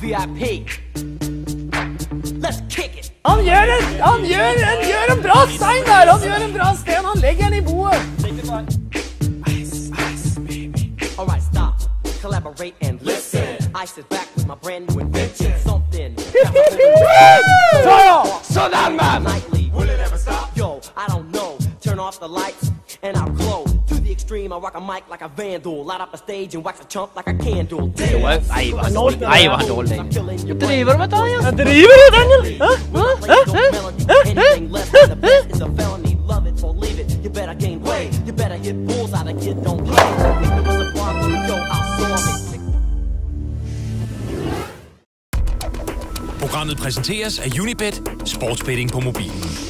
VIP. Let's kick it. Han gjør en bra stein der. Han gjør en bra sten. Han legger den i boet. Alright, stop. Collaborate and listen. I sit back with my brand new invention. Something. Sådan, man. Will it ever stop? Yo, I don't know. Turn off the lights and I'll glow. To the extreme, I rock a mic like a vandal. Light up a stage and wax a chump like a candle. Nei, hva han dårlig. Jeg driver med det, ja. Jeg driver med Daniel. Anything less than the best is a felony. Love it or leave it. You better gain weight. You better hit bulls out of kid, don't play. If there was a problem, yo, I'll storm it. Programmet præsenteres af UNIBET, sportsbetting på mobilen.